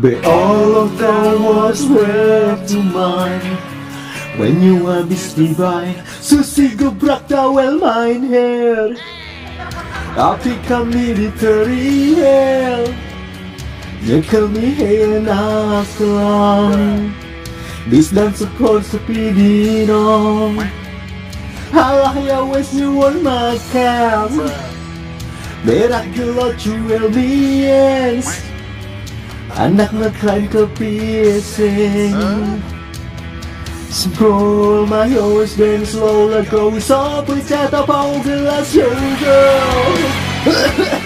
But all of that was worth to mine when you habis divine. Susi gebrak towel main hair, tapi kami diterihel. Nyekel mi enak lang, bis dan sepon sepi dinong. Halah ya wes nyuwun makan, berak gelot jual biens. Anak ngeklaim ke piercing, Semprol my horse then slow let go. So please chat up all gelas yo girl.